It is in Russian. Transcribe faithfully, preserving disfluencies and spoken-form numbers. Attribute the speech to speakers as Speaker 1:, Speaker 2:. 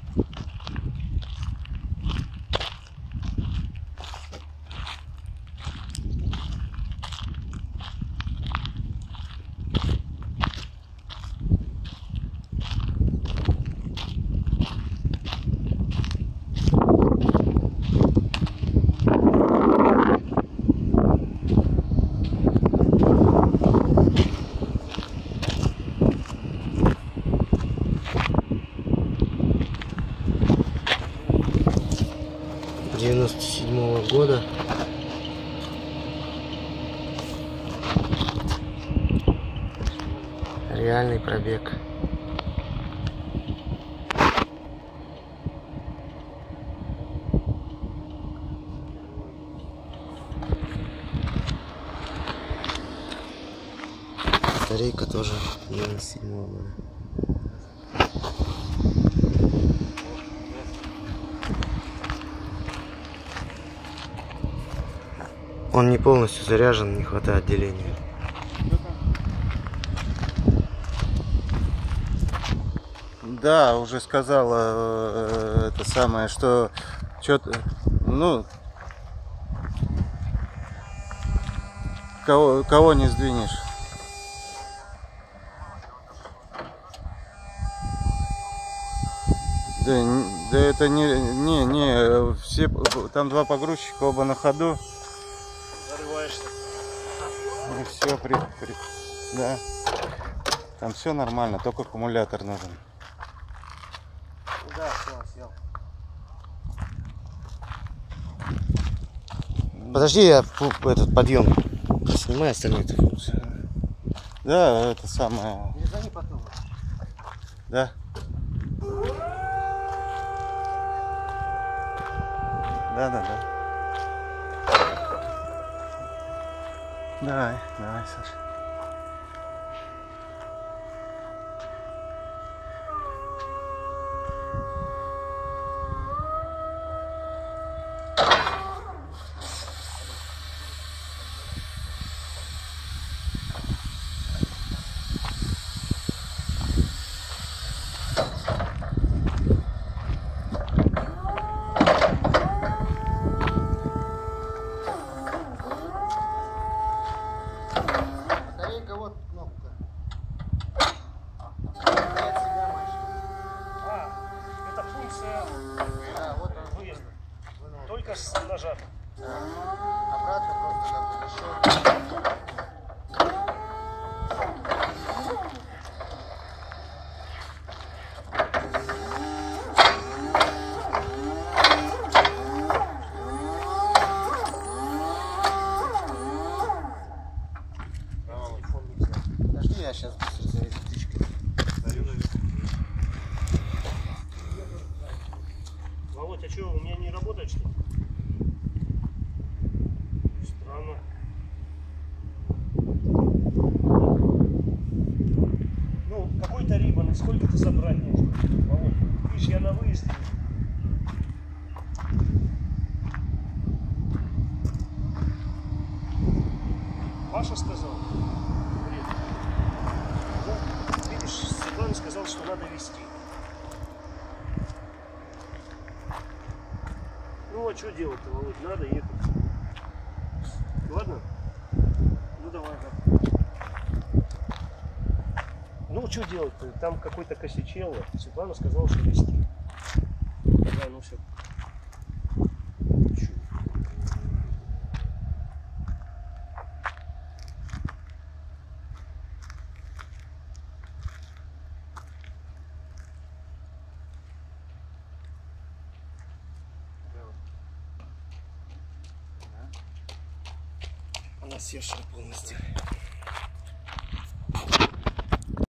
Speaker 1: девяносто седьмого года. Реальный пробег. Батарейка тоже девяносто седьмого года. Он не полностью заряжен, не хватает деления.
Speaker 2: Да, уже сказала э, это самое, что что-то, ну, кого, кого не сдвинешь. Да, да это не, не, не, все, там два погрузчика, оба на ходу.
Speaker 3: Зарываешься.
Speaker 2: И все, при, при, да, там все нормально, только аккумулятор нужен.
Speaker 3: Да, все, сел.
Speaker 1: Подожди, я этот подъем снимаю остальную эту функцию.
Speaker 2: Да, это самое.
Speaker 3: Перезвони потом.
Speaker 2: Да. Да, да, да. Давай, давай, Саша.
Speaker 3: Только с нажатым.
Speaker 1: Обратно просто как бы подожди, я сейчас быстро заряжу птичкой.
Speaker 3: Володь, а что, у меня не работает, что ли? Странно. Ну, какой-то рибан, сколько ты собрать нужно? Володь, видишь, я на выезде. Паша сказал. Блин. Ну, видишь, Светлана сказал, что надо везти. Ну а что делать-то, Володь? Надо ехать. Ладно? Ну давай, да. Ну что делать-то? Там какой-то косячел. Светлана сказала, что везти. Да, ну все. Чё?
Speaker 1: Она съешена полностью.